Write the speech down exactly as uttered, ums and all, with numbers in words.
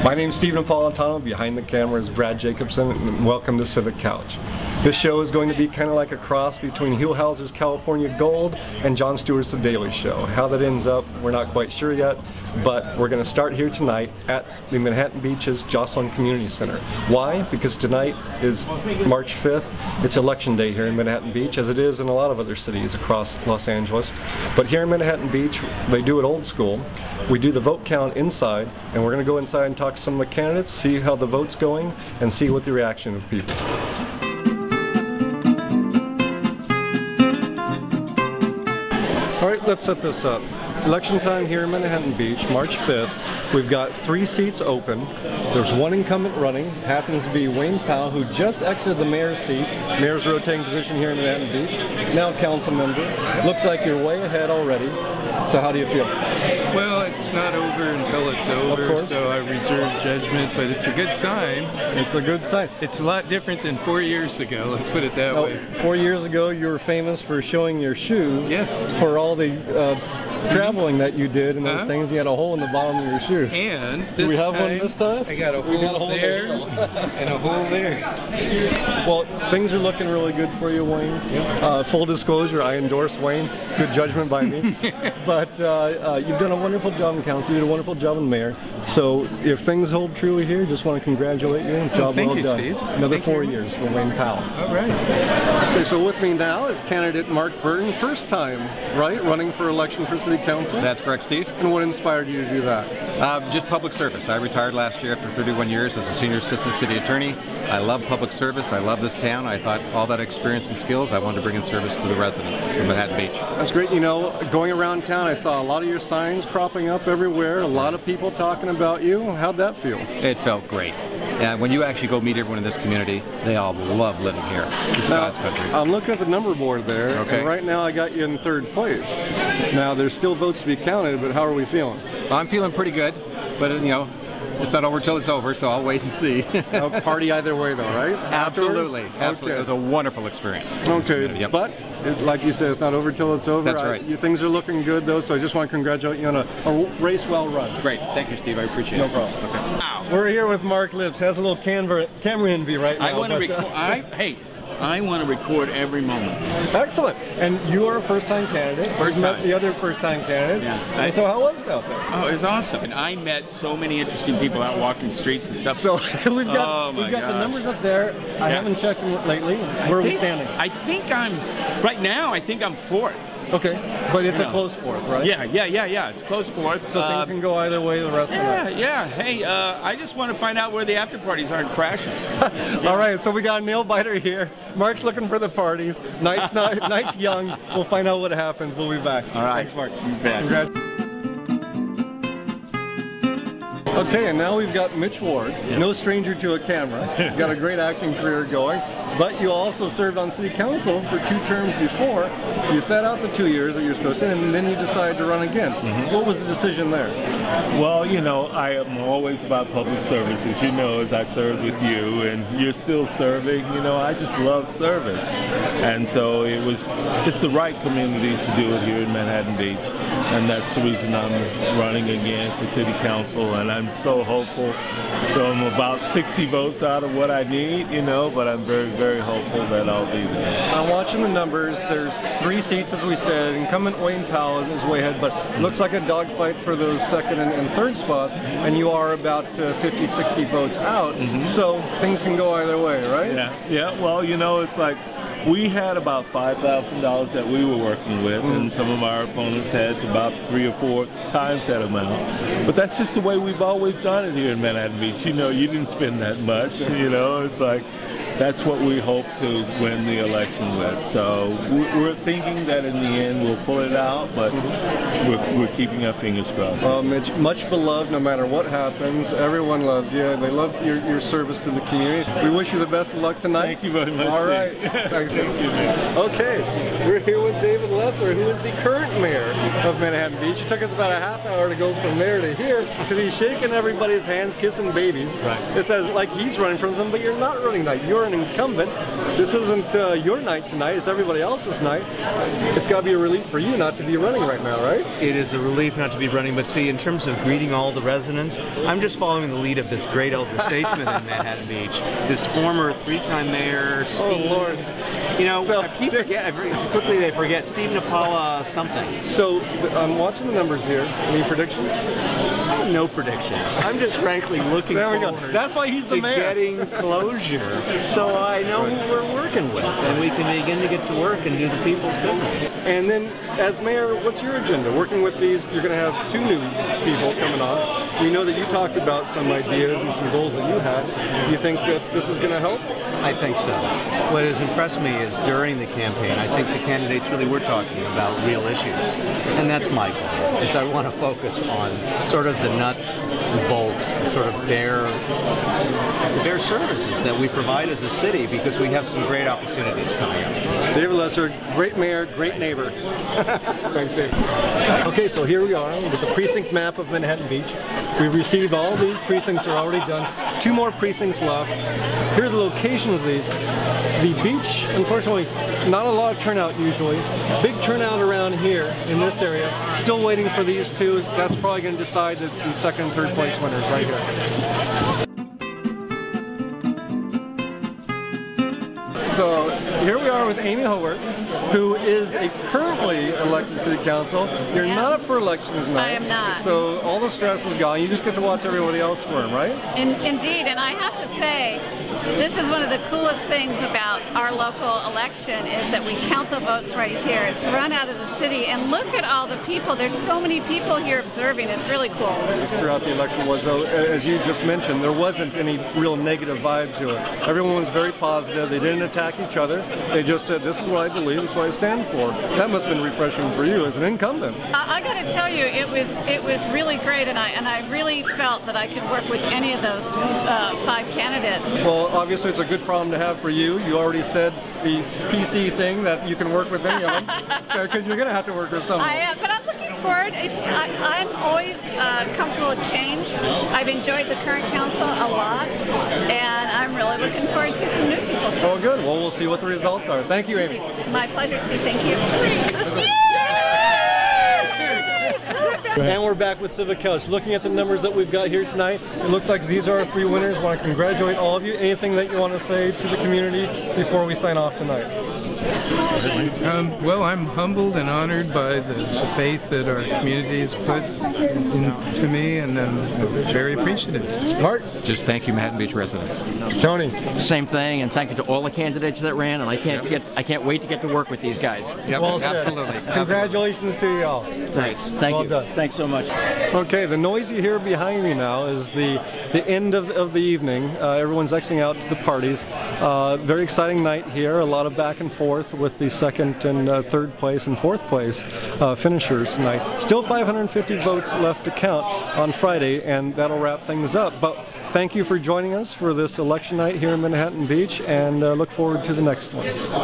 My name's Steve Napolitano, behind the camera is Brad Jacobson, and welcome to Civic Couch. This show is going to be kind of like a cross between Huelhauser's California Gold and Jon Stewart's The Daily Show. How that ends up, we're not quite sure yet, but we're going to start here tonight at the Manhattan Beach's Joslyn Community Center. Why? Because tonight is March fifth. It's election day here in Manhattan Beach, as it is in a lot of other cities across Los Angeles. But here in Manhattan Beach, they do it old school. We do the vote count inside, and we're going to go inside and talk to some of the candidates, see how the vote's going, and see what the reaction of people. All right, let's set this up. Election time here in Manhattan Beach, March fifth. We've got three seats open. There's one incumbent running, happens to be Wayne Powell, who just exited the mayor's seat. Mayor's rotating position here in Manhattan Beach. Now council member. Looks like you're way ahead already. So how do you feel? Well, it's not over until it's over, so I reserve judgment, but it's a good sign. It's a good sign. It's a lot different than four years ago, let's put it that now, way. Four years ago, you were famous for showing your shoes. Yes. For all the uh, traveling that you did and those uh-huh. things. You had a hole in the bottom of your shoes. And this Do we have time, one this time? I got a hole, got a hole there and a hole there. Well, things are looking really good for you, Wayne. Yep. Uh, full disclosure, I endorse Wayne. Good judgment by me. But uh, uh, you've done a wonderful job in council. You did a wonderful job in mayor. So if things hold true here, just want to congratulate you. Job oh, thank well you, done. Steve. Another thank four you. years for Wayne Powell. All right. Okay, so with me now is candidate Mark Burton. First time, right, running for election for city council? That's correct, Steve. And what inspired you to do that? Uh, just public service. I retired last year after thirty-one years as a senior assistant city attorney. I love public service. I love this town. I thought all that experience and skills, I wanted to bring in service to the residents of Manhattan Beach. That's great. You know, going around town, I saw a lot of your signs cropping up everywhere, a lot of people talking about you. How'd that feel? It felt great. And when you actually go meet everyone in this community, they all love living here. It's now, God's country. I'm looking at the number board there, okay. and right now I got you in third place. Now, there's still votes to be counted, but how are we feeling? I'm feeling pretty good, but you know, it's not over till it's over, so I'll wait and see. No party either way, though, right? Absolutely, Afterward? absolutely. Okay. It was a wonderful experience. Okay, yep. but it, like you said, it's not over till it's over. That's right. I, you, things are looking good, though, so I just want to congratulate you on a, a race well run. Great, thank you, Steve. I appreciate no it. No problem. Okay. Wow. We're here with Mark Lips. Has a little camera, camera envy right now. I want to but, record. uh, I hey. I want to record every moment. Excellent. And you are a first-time candidate. First You've met time. the other first-time candidates. Yeah. And so how was it out there? Oh, it was awesome. And I met so many interesting people out walking streets and stuff. So we've got oh we've got gosh. the numbers up there. I Yeah. haven't checked them lately. Where I are we think, standing? I think I'm right now. I think I'm fourth. Okay, but it's Yeah. a close fourth, right? Yeah, yeah, yeah, yeah. It's close fourth. So uh, things can go either way the rest Yeah, of the night. yeah. Hey, uh, I just want to find out where the after parties aren't crashing. All right, so we got a nail biter here. Mark's looking for the parties. Night's not, night's young. We'll find out what happens. We'll be back. All right. Thanks, Mark. You bet. Congrats. Okay, and now we've got Mitch Ward, Yes. no stranger to a camera. He's got a great acting career going, but you also served on city council for two terms before. You sat out the two years that you're supposed to, and then you decided to run again. Mm-hmm. What was the decision there? Well, you know, I am always about public service, as you know, as I served with you, and you're still serving. You know, I just love service, and so it was. It's the right community to do it here in Manhattan Beach, and that's the reason I'm running again for city council, and I'm so hopeful. So I'm about sixty votes out of what I need, you know, but I'm very, very hopeful that I'll be there. I'm watching the numbers. There's three seats, as we said. Incumbent Wayne Powell is way ahead, but it looks like a dogfight for those second and, and third spots, and you are about uh, fifty, sixty votes out, mm-hmm. So things can go either way, right? Yeah, yeah. Well, you know, it's like we had about five thousand dollars that we were working with, mm. and some of our opponents had about three or four times that amount. But that's just the way we've always done it here in Manhattan Beach. You know, you didn't spend that much, you know, it's like, that's what we hope to win the election with. So we're thinking that in the end we'll pull it out, but we're, we're keeping our fingers crossed. Well, Mitch, much beloved no matter what happens. Everyone loves you. They love your, your service to the community. We wish you the best of luck tonight. Thank you very much. All right. Thank you, man. Okay, we're here with David Lesser, who is the current mayor of Manhattan Beach. It took us about a half hour to go from there to here because he's shaking everybody's hands, kissing babies. Right. It says like he's running from something, but you're not running tonight. You're an incumbent, this isn't uh, your night tonight, it's everybody else's night. It's got to be a relief for you not to be running right now, right? It is a relief not to be running, but see, in terms of greeting all the residents, I'm just following the lead of this great elder statesman in Manhattan Beach, this former three-time mayor, Steve. Oh, Lord. You know, So, I keep forget, quickly they forget, Steve Napolitano something. So, I'm watching the numbers here. Any predictions? I have no predictions. I'm just frankly looking There we forward go. That's why he's the to mayor. getting closure, so I know who we're working with, and we can begin to get to work and do the people's business. And then, as mayor, what's your agenda? Working with these, you're going to have two new people coming on. We know that you talked about some ideas and some goals that you had. You think that this is going to help? I think so. What has impressed me is during the campaign, I think the candidates really were talking about real issues. And that's my goal, is I want to focus on sort of the nuts and bolts, the sort of bare, bare services that we provide as a city, because we have some great opportunities coming up. David Lesser, great mayor, great neighbor. Thanks, Dave. Okay, so here we are with the precinct map of Manhattan Beach. We've received all these precincts are already done. Two more precincts left. Here are the locations of these. The beach, unfortunately, not a lot of turnout usually. Big turnout around here in this area. Still waiting for these two. That's probably going to decide the, the second and third place winners right here. So here we are with Amy Howorth, who is a currently elected city council. You're not up for election tonight. I am not. So all the stress is gone. You just get to watch everybody else squirm, right? In, indeed, and I have to say, this is one of the coolest things about our local election is that we count the votes right here. It's run out of the city, and look at all the people. There's so many people here observing. It's really cool. Just throughout the election was, though, as you just mentioned, there wasn't any real negative vibe to it. Everyone was very positive. They didn't attack each other. They just said, this is what I believe, this is what I stand for. That must have been refreshing for you as an incumbent. I, I got to tell you, it was it was really great, and I and I really felt that I could work with any of those uh, five candidates. Well, obviously it's a good problem to have for you. You already said the P C thing that you can work with any of them, so because you're going to have to work with some of them. I am, but I'm looking forward. It's, I, I'm always uh, comfortable with change. I've enjoyed the current council a lot, and I'm really looking forward to some new people too. Oh, good. Well, we'll see what the results are. Thank you, Amy. My pleasure, Steve. Thank you. And we're back with Civic Couch. Looking at the numbers that we've got here tonight, it looks like these are our three winners. I want to congratulate all of you. Anything that you want to say to the community before we sign off tonight? Um, well, I'm humbled and honored by the, the faith that our community has put into me, and I'm very appreciative. Mark? Just thank you, Manhattan Beach residents. Tony? Same thing, and thank you to all the candidates that ran, and I can't get I can't wait to get to work with these guys. Yep, Well said. absolutely. Congratulations to you all. Thanks. Thank Well you. done. Thanks so much. Okay, the noise you hear behind me now is the the end of, of the evening. Uh, everyone's exiting out to the parties. Uh, very exciting night here. A lot of back and forth with the second and uh, third place and fourth place uh, finishers tonight. Still five hundred fifty votes left to count on Friday, and that'll wrap things up. But thank you for joining us for this election night here in Manhattan Beach, and uh, look forward to the next one.